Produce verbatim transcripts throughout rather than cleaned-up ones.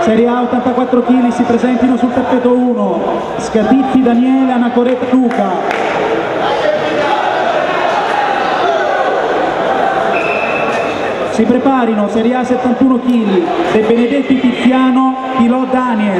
Serie A ottantaquattro chili si presentino sul tappeto uno, Scatiffi Daniele, Anacoreta Luca. Si preparino, Serie A settantuno chili, De Benedetti Tiziano, Pilò Daniel.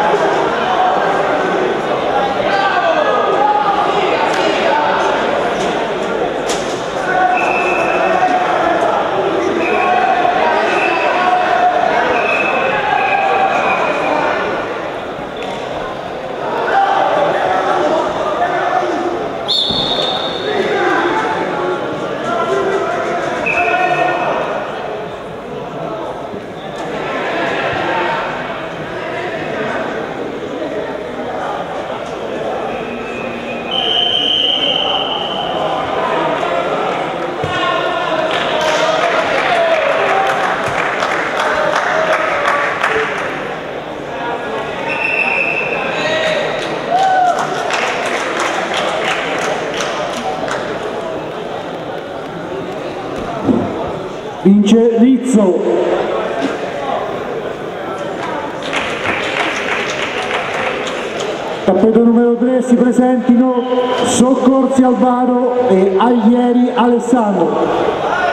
Vince Rizzo. Tappeto numero tre si presentino Soccorsi Alvaro e Aglieri Alessandro.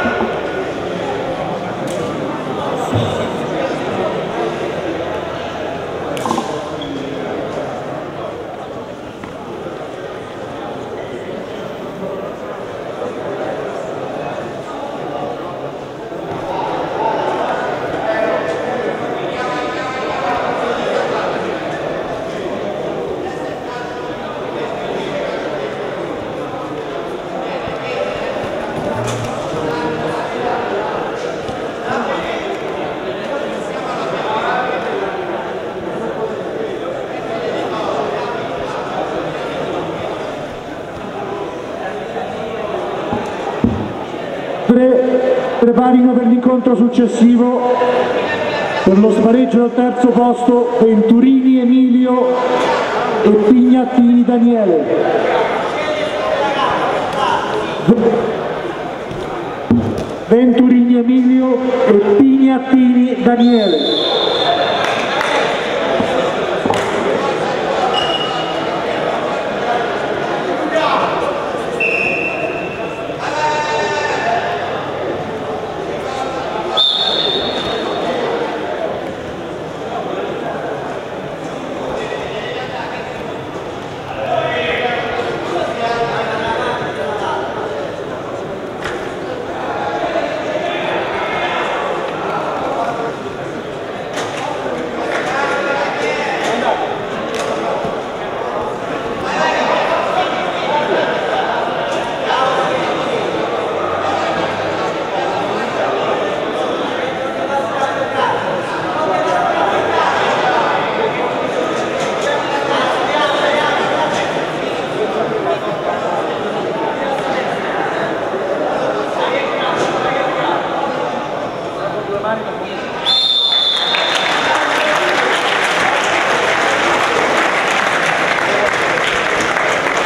Preparino per l'incontro successivo per lo spareggio del terzo posto Venturini Emilio e Pignattini Daniele. Venturini Emilio e Pignattini Daniele.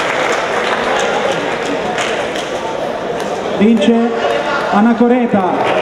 Vince Anacoreta.